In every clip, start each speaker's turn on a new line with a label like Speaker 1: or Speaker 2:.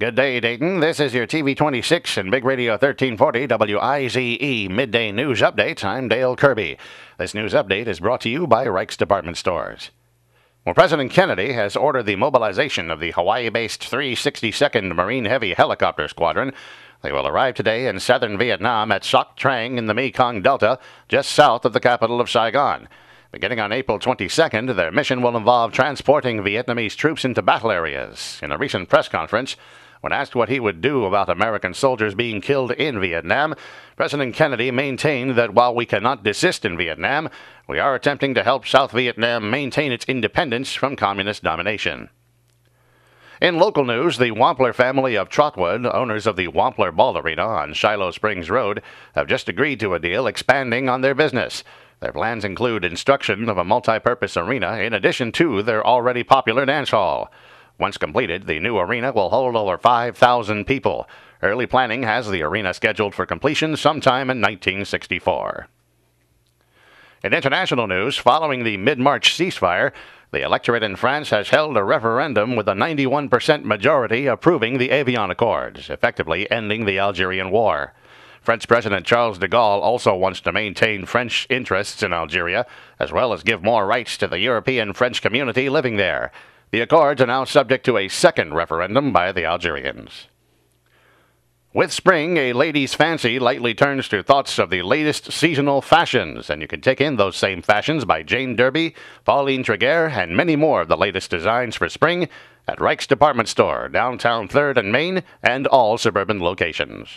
Speaker 1: Good day, Dayton. This is your TV 26 and Big Radio 1340 WIZE Midday News Update. I'm Dale Kirby. This news update is brought to you by Reich's Department Stores. Well, President Kennedy has ordered the mobilization of the Hawaii-based 362nd Marine Heavy Helicopter Squadron. They will arrive today in southern Vietnam at Soc Trang in the Mekong Delta, just south of the capital of Saigon. Beginning on April 22nd, their mission will involve transporting Vietnamese troops into battle areas. In a recent press conference, when asked what he would do about American soldiers being killed in Vietnam, President Kennedy maintained that while we cannot desist in Vietnam, we are attempting to help South Vietnam maintain its independence from communist domination. In local news, the Wampler family of Trotwood, owners of the Wampler Ball Arena on Shiloh Springs Road, have just agreed to a deal expanding on their business. Their plans include construction of a multi-purpose arena in addition to their already popular dance hall. Once completed, the new arena will hold over 5,000 people. Early planning has the arena scheduled for completion sometime in 1964. In international news, following the mid-March ceasefire, the electorate in France has held a referendum with a 91% majority approving the Evian Accords, effectively ending the Algerian War. French President Charles de Gaulle also wants to maintain French interests in Algeria, as well as give more rights to the European French community living there. The accords are now subject to a second referendum by the Algerians. With spring, a lady's fancy lightly turns to thoughts of the latest seasonal fashions, and you can take in those same fashions by Jane Derby, Pauline Tregear, and many more of the latest designs for spring at Reich's Department Store, downtown 3rd and Main, and all suburban locations.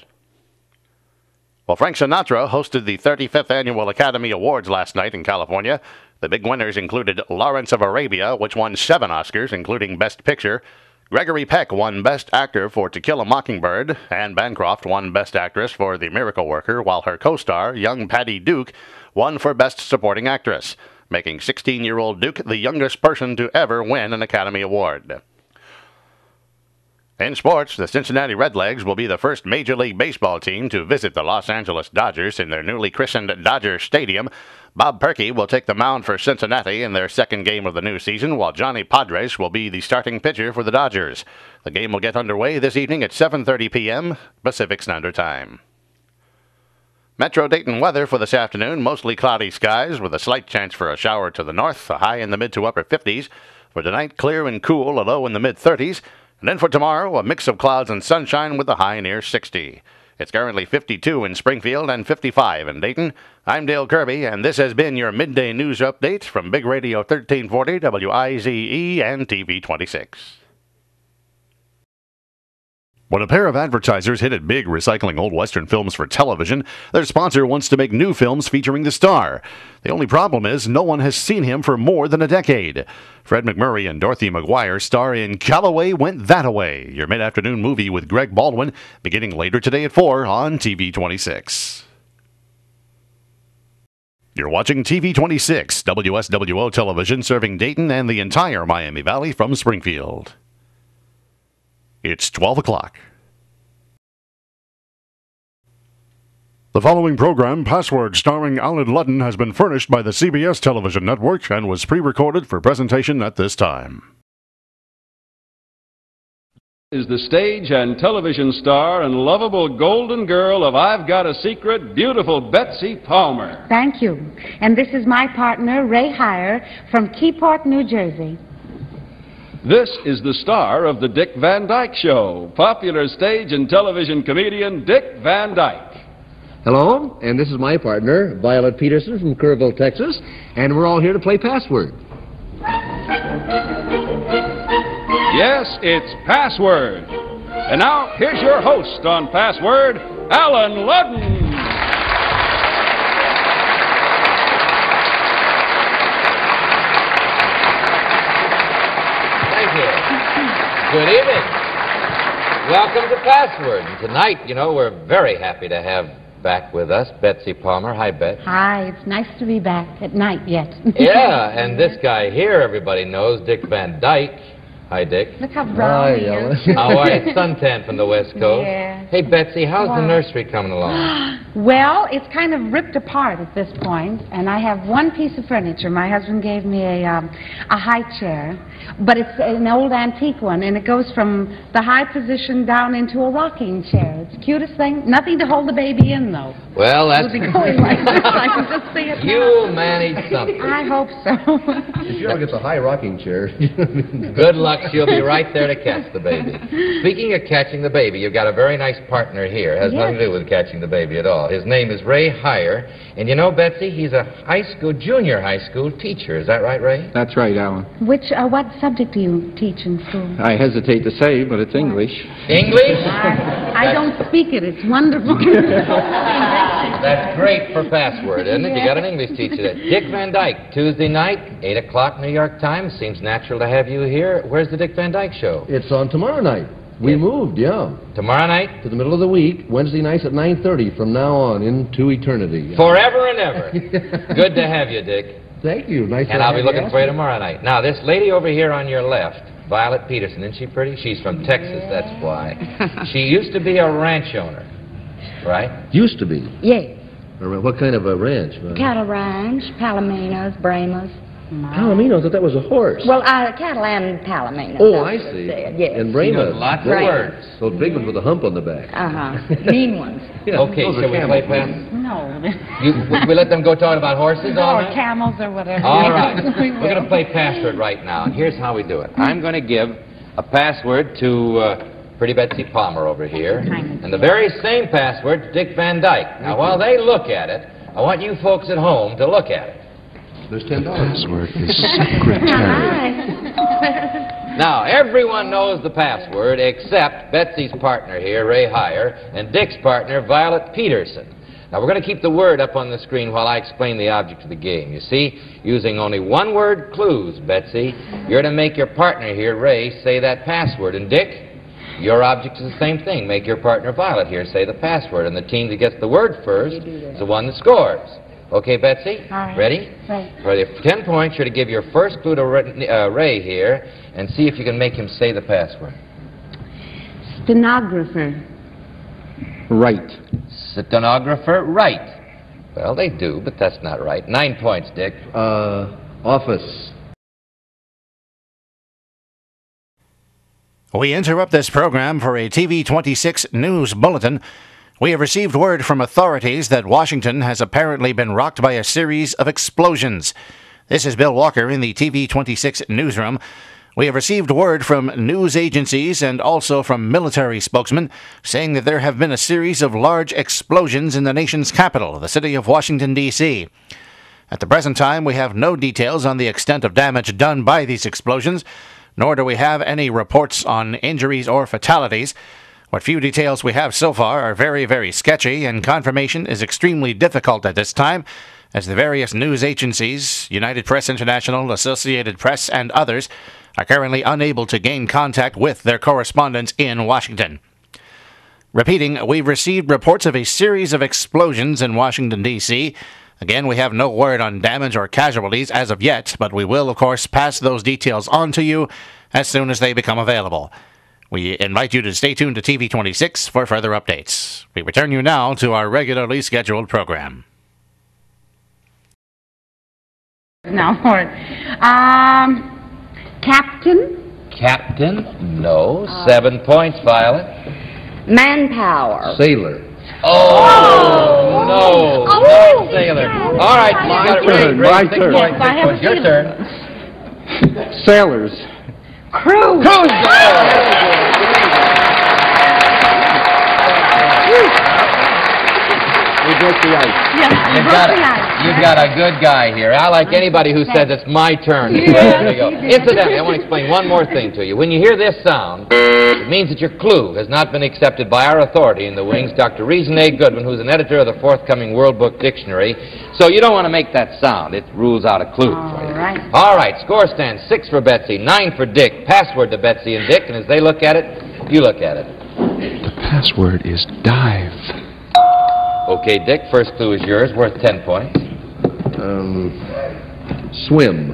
Speaker 1: Well, Frank Sinatra hosted the 35th Annual Academy Awards last night in California. The big winners included Lawrence of Arabia, which won 7 Oscars, including Best Picture. Gregory Peck won Best Actor for To Kill a Mockingbird. Anne Bancroft won Best Actress for The Miracle Worker, while her co-star, young Patty Duke, won for Best Supporting Actress, making 16-year-old Duke the youngest person to ever win an Academy Award. In sports, the Cincinnati Redlegs will be the first Major League Baseball team to visit the Los Angeles Dodgers in their newly christened Dodger Stadium. Bob Perkey will take the mound for Cincinnati in their second game of the new season, while Johnny Padres will be the starting pitcher for the Dodgers. The game will get underway this evening at 7:30 p.m. Pacific Standard Time. Metro Dayton weather for this afternoon, mostly cloudy skies with a slight chance for a shower to the north, a high in the mid to upper 50s. For tonight, clear and cool, a low in the mid 30s. And then for tomorrow, a mix of clouds and sunshine with a high near 60. It's currently 52 in Springfield and 55 in Dayton. I'm Dale Kirby, and this has been your midday news update from Big Radio 1340 WIZE and TV 26. When a pair of advertisers hit it big recycling old Western films for television, their sponsor wants to make new films featuring the star. The only problem is no one has seen him for more than a decade. Fred McMurray and Dorothy McGuire star in Calloway Went That-A-Way, your mid-afternoon movie with Greg Baldwin, beginning later today at 4 on TV 26. You're watching TV 26, WSWO television serving Dayton and the entire Miami Valley from Springfield. It's 12 o'clock. The following program, Password, starring Alan Ludden, has been furnished by the CBS television network and was pre-recorded for presentation at this time.
Speaker 2: Is the stage and television star and lovable golden girl of I've Got a Secret, beautiful Betsy Palmer.
Speaker 3: Thank you. And this is my partner, Ray Heyer, from Keyport, New Jersey.
Speaker 2: This is the star of The Dick Van Dyke Show, popular stage and television comedian Dick Van Dyke.
Speaker 4: Hello, and this is my partner, Violet Peterson from Kerrville, Texas, and we're all here to play Password.
Speaker 2: Yes, it's Password. And now, here's your host on Password, Alan Ludden.
Speaker 5: Good evening. Welcome to Password. And tonight, you know, we're very happy to have back with us Betsy Palmer. Hi, Bet.
Speaker 3: Hi, it's nice to be back at night yet.
Speaker 5: Yeah, and this guy here, everybody knows, Dick Van Dyke. Hi, Dick.
Speaker 3: Look how brown he is.
Speaker 5: How are you? Suntan from the West Coast.
Speaker 3: Yeah.
Speaker 5: Hey, Betsy, how's the nursery coming along?
Speaker 3: Well, it's kind of ripped apart at this point, and I have one piece of furniture. My husband gave me a high chair, but it's an old antique one, and it goes from the high position down into a rocking chair. It's the cutest thing. Nothing to hold the baby in, though.
Speaker 5: Well, that's...
Speaker 3: It'll be going like this. I can just see it now.
Speaker 5: You'll manage something.
Speaker 3: I hope so.
Speaker 4: If you ever get the high rocking chair.
Speaker 5: Good luck. She'll be right there to catch the baby. Speaking of catching the baby, you've got a very nice partner here. It has nothing to do with catching the baby at all. His name is Ray Heyer. And you know, Betsy, he's a junior high school teacher. Is that right, Ray?
Speaker 6: That's right, Alan.
Speaker 3: What subject do you teach in school?
Speaker 6: I hesitate to say, but it's English.
Speaker 5: English?
Speaker 3: I don't speak it. It's wonderful.
Speaker 5: That's great for password, isn't it? You got an English teacher there. Dick Van Dyke, Tuesday night, 8 o'clock, New York Times. Seems natural to have you here. Where's the Dick Van Dyke show?
Speaker 4: It's on tomorrow night. We moved, yeah.
Speaker 5: Tomorrow night?
Speaker 4: To the middle of the week, Wednesday nights at 9:30 from now on into eternity.
Speaker 5: Forever and ever. Good to have you, Dick.
Speaker 4: Thank you. Nice
Speaker 5: And I'll be looking for you tomorrow night. Now, this lady over here on your left, Violet Peterson, isn't she pretty? She's from Texas, that's why. She used to be a ranch owner, right?
Speaker 4: Used to be.
Speaker 7: Yes.
Speaker 4: What kind of a ranch?
Speaker 7: Cattle ranch, Palominos, Brahmas.
Speaker 4: Palomino, I thought that was a horse.
Speaker 7: Well, cattle and Palominos.
Speaker 4: Oh, I see.
Speaker 7: Yes.
Speaker 4: And Brahmas.
Speaker 5: Lots of words.
Speaker 4: Those big ones with a hump on the back.
Speaker 7: Mean ones.
Speaker 4: Yeah,
Speaker 5: Okay, shall we play pass?
Speaker 3: No.
Speaker 5: We let them go talking about horses all
Speaker 3: Or
Speaker 5: night?
Speaker 3: camels or whatever.
Speaker 5: All right. We're going to play password right now, and here's how we do it. I'm going to give a password to pretty Betsy Palmer over here, and the very same password to Dick Van Dyke. Now, while they look at it, I want you folks at home to look at it.
Speaker 4: There's $10.
Speaker 6: Password is secretary.
Speaker 5: Now, everyone knows the password except Betsy's partner here, Ray Heyer, and Dick's partner, Violet Peterson. Now, we're going to keep the word up on the screen while I explain the object of the game. You see, using only one-word clues, Betsy, you're to make your partner here, Ray, say that password. And Dick, your object is the same thing. Make your partner, Violet, here say the password. And the team that gets the word first is the one that scores. Okay, Betsy?
Speaker 3: All right.
Speaker 5: Ready?
Speaker 3: Right.
Speaker 5: For the 10 points, you're to give your first clue to Ray here and see if you can make him say the password.
Speaker 3: Stenographer.
Speaker 6: Right.
Speaker 5: Stenographer, right. Well, they do, but that's not right. 9 points, Dick.
Speaker 4: Office.
Speaker 1: We interrupt this program for a TV 26 news bulletin. We have received word from authorities that Washington has apparently been rocked by a series of explosions. This is Bill Walker in the TV 26 newsroom. We have received word from news agencies and also from military spokesmen saying that there have been a series of large explosions in the nation's capital, the city of Washington, D.C. At the present time, we have no details on the extent of damage done by these explosions, nor do we have any reports on injuries or fatalities. What few details we have so far are very, very sketchy, and confirmation is extremely difficult at this time, as the various news agencies, United Press International, Associated Press, and others, are currently unable to gain contact with their correspondents in Washington. Repeating, we've received reports of a series of explosions in Washington, D.C. Again, we have no word on damage or casualties as of yet, but we will, of course, pass those details on to you as soon as they become available. We invite you to stay tuned to TV 26 for further updates. We return you now to our regularly scheduled program.
Speaker 3: Now, Captain?
Speaker 5: Captain? No. 7 points, Violet.
Speaker 7: Manpower.
Speaker 4: Sailor.
Speaker 5: Oh, no. Not sailor. All right, you got it right.
Speaker 6: My
Speaker 5: Ray, 6
Speaker 6: turn.
Speaker 5: points,
Speaker 3: Yes, I
Speaker 5: 6
Speaker 3: have
Speaker 5: points.
Speaker 3: a
Speaker 5: Your
Speaker 3: feeling.
Speaker 5: turn.
Speaker 6: Sailors.
Speaker 3: Crew.
Speaker 6: We broke the ice.
Speaker 3: Yes, you broke the ice.
Speaker 5: You've got a good guy here. I like anybody who says it's my turn. There you go. Incidentally, I want to explain one more thing to you. When you hear this sound, it means that your clue has not been accepted by our authority in the wings, Dr. Reason A. Goodwin, who's an editor of the forthcoming World Book Dictionary. So you don't want to make that sound. It rules out a clue for you.
Speaker 3: All right.
Speaker 5: All right, score stands 6 for Betsy, 9 for Dick. Password to Betsy and Dick, and as they look at it, you look at it.
Speaker 6: The password is dive.
Speaker 5: Okay, Dick, first clue is yours, worth 10 points.
Speaker 4: Swim.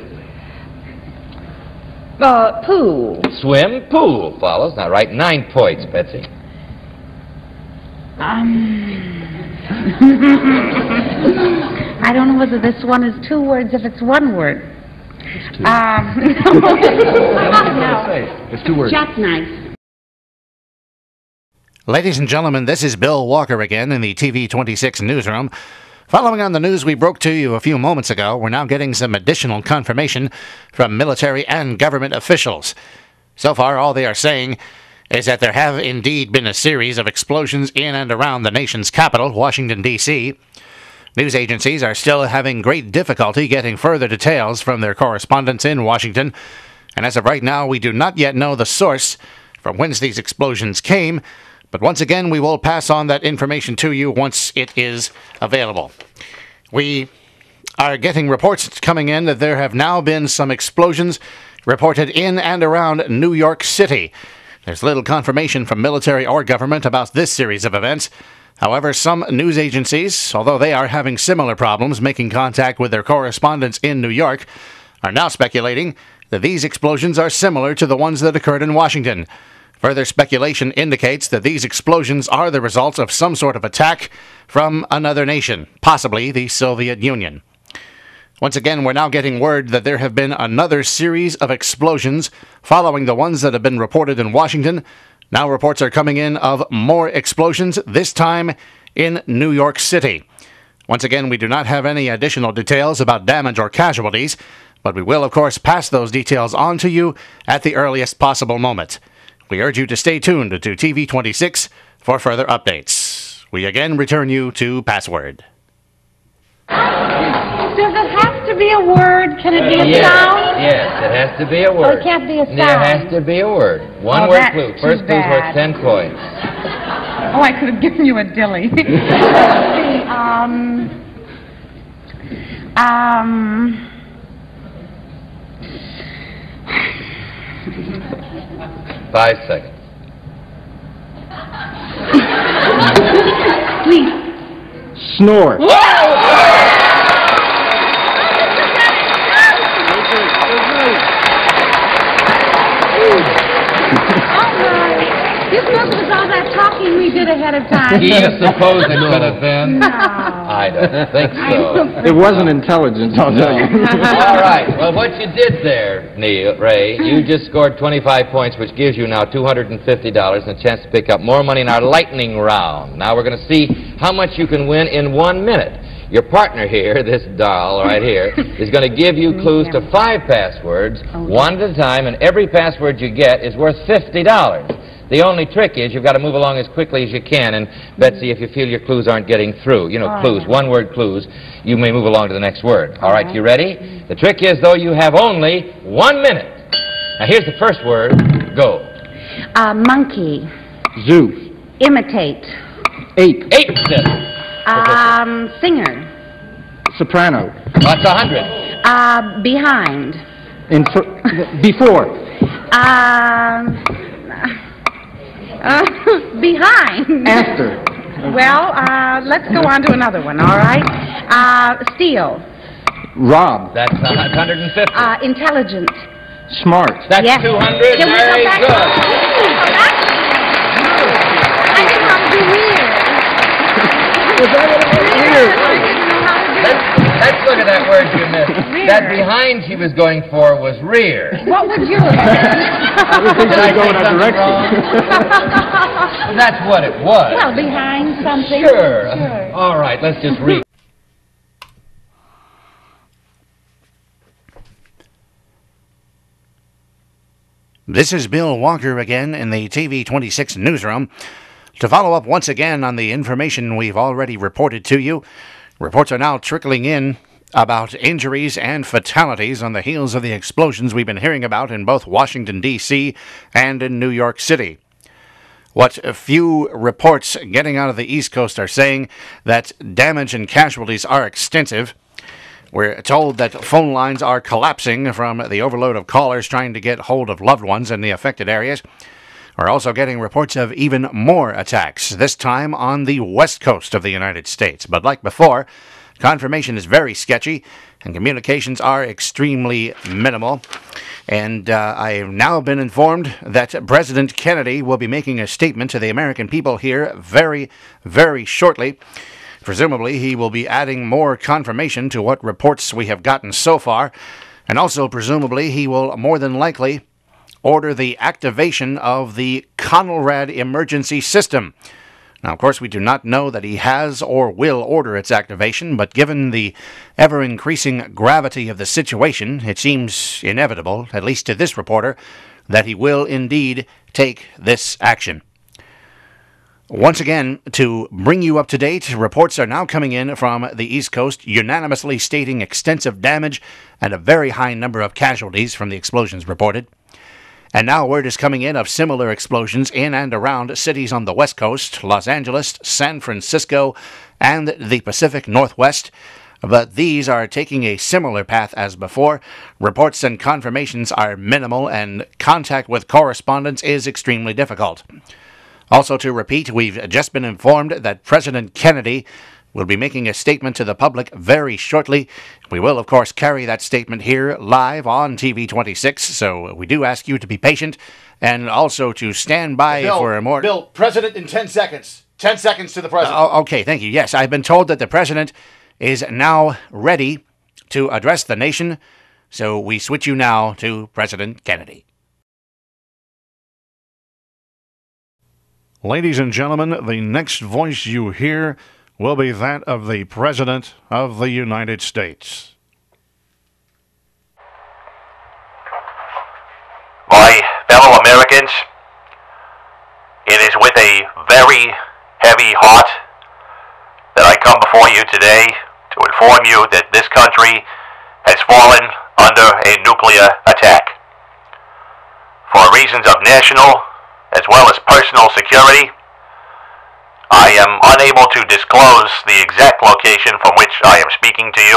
Speaker 7: Pool.
Speaker 5: Swim, pool follows. Now, right, 9 points, Betsy.
Speaker 3: I don't know whether this one is two words if it's one word. No.
Speaker 4: It's two words.
Speaker 3: Jackknife.
Speaker 1: Ladies and gentlemen, this is Bill Walker again in the TV 26 newsroom. Following on the news we broke to you a few moments ago, we're now getting some additional confirmation from military and government officials. So far, all they are saying is that there have indeed been a series of explosions in and around the nation's capital, Washington, D.C. News agencies are still having great difficulty getting further details from their correspondents in Washington, and as of right now, we do not yet know the source from whence these explosions came, but once again, we will pass on that information to you once it is available. We are getting reports coming in that there have now been some explosions reported in and around New York City. There's little confirmation from military or government about this series of events. However, some news agencies, although they are having similar problems making contact with their correspondents in New York, are now speculating that these explosions are similar to the ones that occurred in Washington. Further speculation indicates that these explosions are the result of some sort of attack from another nation, possibly the Soviet Union. Once again, we're now getting word that there have been another series of explosions following the ones that have been reported in Washington. Now reports are coming in of more explosions, this time in New York City. Once again, we do not have any additional details about damage or casualties, but we will, of course, pass those details on to you at the earliest possible moment. We urge you to stay tuned to TV 26 for further updates. We again return you to Password.
Speaker 3: Does it have to be a word? Can it be a sound?
Speaker 5: Yes, it has to be a word.
Speaker 3: Oh, it can't be a sound.
Speaker 5: It has to be a word. One word
Speaker 3: that's
Speaker 5: clue.
Speaker 3: too
Speaker 5: First clue's worth
Speaker 3: bad.
Speaker 5: 10 points.
Speaker 3: Oh, I could have given you a dilly. Let's see,
Speaker 5: 5 seconds.
Speaker 3: Please.
Speaker 6: Snore.
Speaker 3: This must was all that talking we did ahead of time.
Speaker 5: Do you suppose it could have been?
Speaker 3: No.
Speaker 5: I don't think so.
Speaker 6: It wasn't intelligent, I'll tell you.
Speaker 5: All right. Well, what you did there, Ray, you just scored 25 points, which gives you now $250 and a chance to pick up more money in our lightning round. Now we're going to see how much you can win in 1 minute. Your partner here, this doll right here, is going to give you clues to 5 passwords, one at a time, and every password you get is worth $50. The only trick is you've got to move along as quickly as you can, and Betsy, if you feel your clues aren't getting through, you know, clues, one-word clues, you may move along to the next word. All right, you ready? The trick is, though, you have only 1 minute. Now, here's the first word. Go.
Speaker 3: Monkey.
Speaker 6: Zoo.
Speaker 3: Imitate.
Speaker 6: Ape.
Speaker 5: 8 cents.
Speaker 3: Singer.
Speaker 6: Soprano.
Speaker 5: That's 100.
Speaker 3: Behind.
Speaker 6: Before.
Speaker 3: Behind.
Speaker 6: After.
Speaker 3: Well, let's go on to another one, all right? Steal.
Speaker 6: Rob.
Speaker 5: That's 150.
Speaker 3: Intelligent.
Speaker 6: Smart.
Speaker 5: That's
Speaker 3: Yes.
Speaker 5: 200.
Speaker 3: Can we go
Speaker 5: Very
Speaker 3: back?
Speaker 5: good.
Speaker 3: Oh, that's... I didn't want to be weird.
Speaker 6: Was that what it was?
Speaker 3: I didn't know how to do it.
Speaker 5: Let's look at that word you missed.
Speaker 3: Rear.
Speaker 5: That behind she was going for was rear.
Speaker 3: What would you have said?
Speaker 6: I was thinking I go in a direction.
Speaker 5: Well, that's what it was.
Speaker 3: Well, behind something.
Speaker 5: Sure.
Speaker 3: Sure.
Speaker 5: All right, let's just read.
Speaker 1: This is Bill Walker again in the TV 26 newsroom. To follow up once again on the information we've already reported to you, reports are now trickling in about injuries and fatalities on the heels of the explosions we've been hearing about in both Washington, D.C. and in New York City. What a few reports getting out of the East Coast are saying that damage and casualties are extensive. We're told that phone lines are collapsing from the overload of callers trying to get hold of loved ones in the affected areas. We're also getting reports of even more attacks, this time on the west coast of the United States. But like before, confirmation is very sketchy, and communications are extremely minimal. And I have now been informed that President Kennedy will be making a statement to the American people here very, very shortly. Presumably, he will be adding more confirmation to what reports we have gotten so far, and also presumably he will more than likely order the activation of the Conelrad emergency system. Now, of course, we do not know that he has or will order its activation, but given the ever-increasing gravity of the situation, it seems inevitable, at least to this reporter, that he will indeed take this action. Once again, to bring you up to date, reports are now coming in from the East Coast unanimously stating extensive damage and a very high number of casualties from the explosions reported. And now word is coming in of similar explosions in and around cities on the West Coast, Los Angeles, San Francisco, and the Pacific Northwest. But these are taking a similar path as before. Reports and confirmations are minimal, and contact with correspondents is extremely difficult. Also, to repeat, we've just been informed that President Kennedy will be making a statement to the public very shortly. We will, of course, carry that statement here live on TV 26, so we do ask you to be patient and also to stand by for more...
Speaker 8: Bill, President in 10 seconds. 10 seconds to the President.
Speaker 1: Okay, thank you. Yes, I've been told that the President is now ready to address the nation, so we switch you now to President Kennedy.
Speaker 9: Ladies and gentlemen, the next voice you hear will be that of the President of the United States.
Speaker 1: My fellow Americans, it is with a very heavy heart that I come before you today to inform you that this country has fallen under a nuclear attack. For reasons of national as well as personal security, I am unable to disclose the exact location from which I am speaking to you.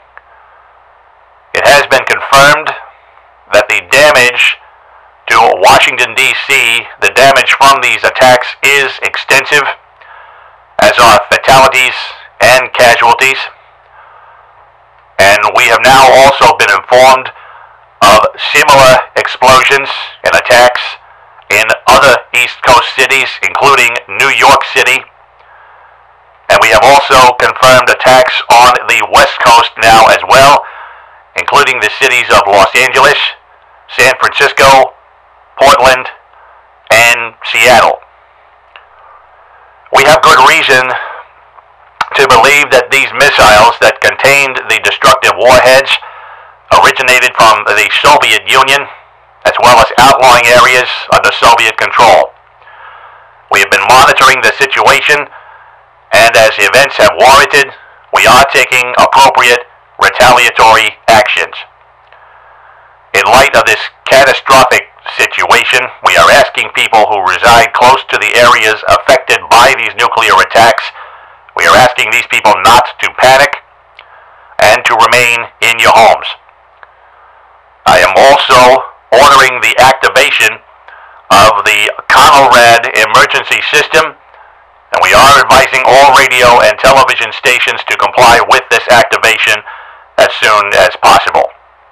Speaker 1: It has been confirmed that the damage to Washington, D.C., the damage from these attacks is extensive, as are fatalities and casualties. And we have now also been informed of similar explosions and attacks in other East Coast cities, including New York City. And we have also confirmed attacks on the West Coast now as well, including the cities of Los Angeles, San Francisco, Portland, and Seattle. We have good reason to believe that these missiles that contained the destructive warheads originated from the Soviet Union, as well as outlying areas under Soviet control. We have been monitoring the situation, and as events have warranted, we are taking appropriate retaliatory actions. In light of this catastrophic situation, we are asking people who reside close to the areas affected by these nuclear attacks, we are asking these people not to panic and to remain in your homes. I am also ordering the activation of the Conelrad emergency system, and we are advising all radio and television stations to comply with this activation as soon as possible.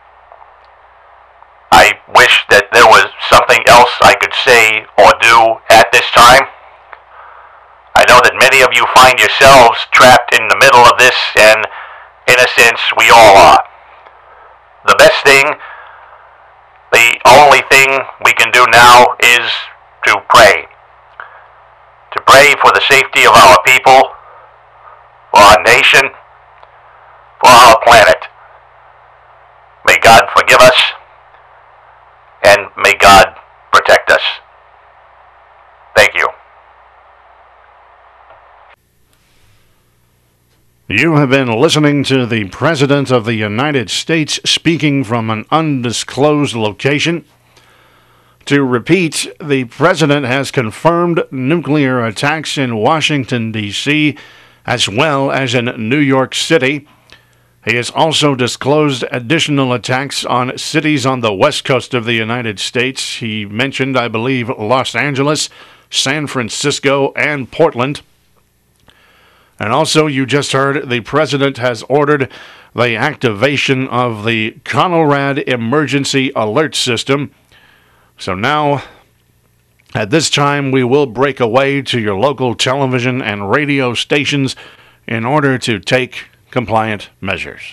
Speaker 1: I wish that there was something else I could say or do at this time. I know that many of you find yourselves trapped in the middle of this, and in a sense, we all are. The best thing, the only thing we can do now is to pray. To pray for the safety of our people, for our nation, for our planet. May God forgive us, and may God protect us. Thank you.
Speaker 9: You have been listening to the President of the United States speaking from an undisclosed location. To repeat, the President has confirmed nuclear attacks in Washington, D.C., as well as in New York City. He has also disclosed additional attacks on cities on the west coast of the United States. He mentioned, I believe, Los Angeles, San Francisco, and Portland. And also, you just heard, the President has ordered the activation of the Conelrad Emergency Alert System. So now, at this time, we will break away to your local television and radio stations in order to take compliant measures.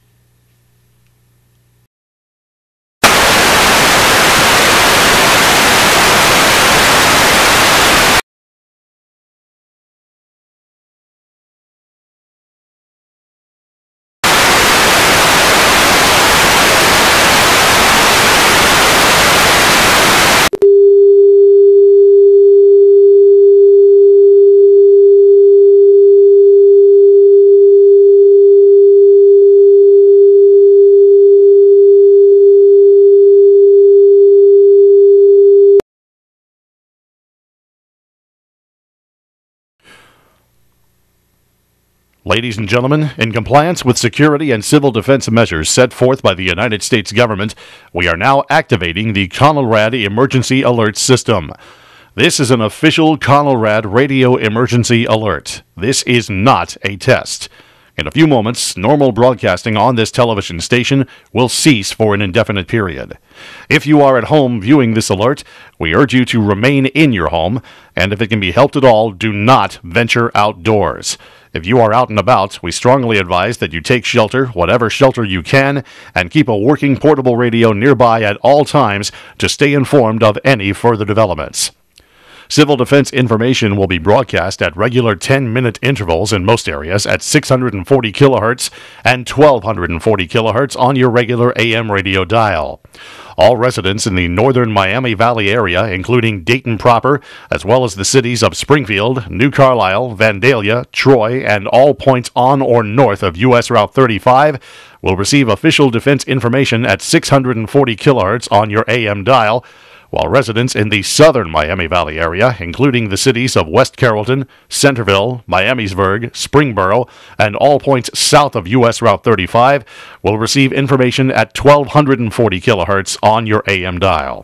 Speaker 9: Ladies and gentlemen, in compliance with security and civil defense measures set forth by the United States government, we are now activating the Conelrad Emergency Alert System. This is an official Conelrad radio emergency alert. This is not a test. In a few moments, normal broadcasting on this television station will cease for an indefinite period. If you are at home viewing this alert, we urge you to remain in your home, and if it can be helped at all, do not venture outdoors. If you are out and about, we strongly advise that you take shelter, whatever shelter you can, and keep a working portable radio nearby at all times to stay informed of any further developments. Civil defense information will be broadcast at regular 10-minute intervals in most areas at 640 kilohertz and 1240 kilohertz on your regular AM radio dial. All residents in the northern Miami Valley area, including Dayton proper, as well as the cities of Springfield, New Carlisle, Vandalia, Troy, and all points on or north of U.S. Route 35, will receive official defense information at 640 kilohertz on your AM dial, while residents in the southern Miami Valley area, including the cities of West Carrollton, Centerville, Miamisburg, Springboro, and all points south of U.S. Route 35, will receive information at 1240 kilohertz on your AM dial.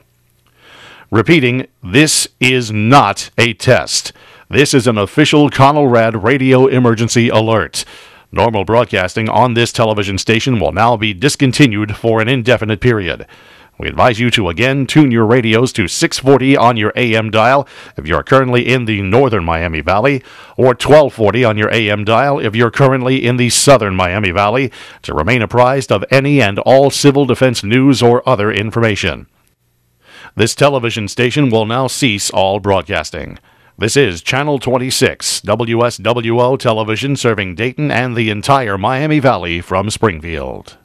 Speaker 9: Repeating, this is not a test. This is an official Conelrad radio emergency alert. Normal broadcasting on this television station will now be discontinued for an indefinite period. We advise you to again tune your radios to 640 on your AM dial if you are currently in the northern Miami Valley, or 1240 on your AM dial if you're currently in the southern Miami Valley, to remain apprised of any and all civil defense news or other information. This television station will now cease all broadcasting. This is Channel 26, WSWO television, serving Dayton and the entire Miami Valley from Springfield.